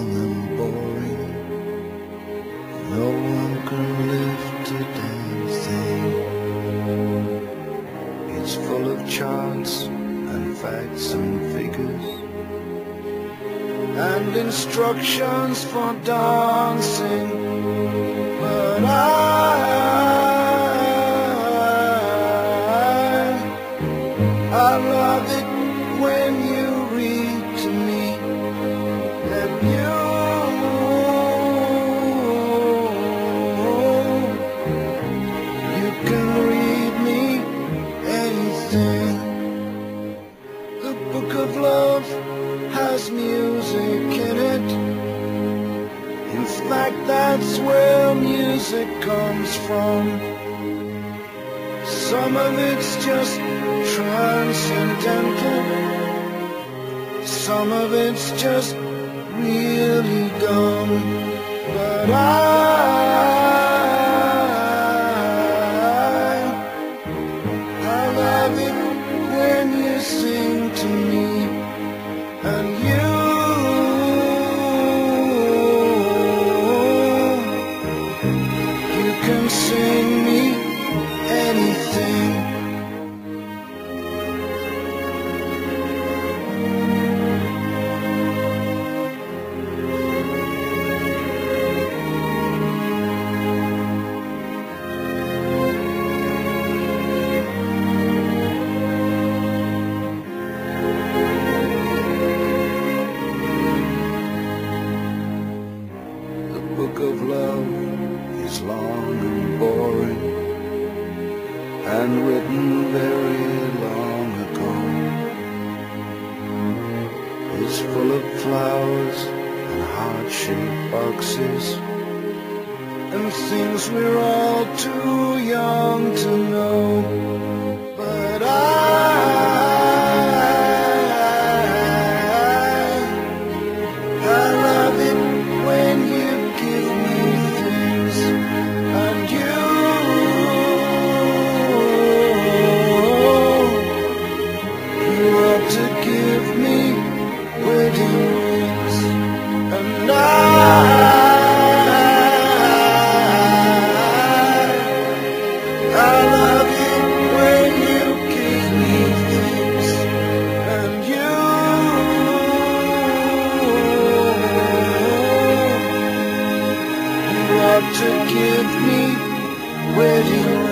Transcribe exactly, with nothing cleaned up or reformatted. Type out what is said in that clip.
and boring. No one can lift a damn thing. It's full of charts and facts and figures and instructions for dancing. But I, I love it when you read to me, and you, you can read me anything. The book of love has music in it. In fact, that's where music comes from. Some of it's just transcendental. Some of it's just really dumb. But I, I love it when you sing to me, and you, you can sing me anything. The book of love is long and boring, and written very long ago. It's full of flowers and heart-shaped boxes and things we're all too young to know. But I, I love it when you give me things, and you, you ought to give me wedding rings, and I, I love it when you give me things, and you, you ought to give me wedding rings.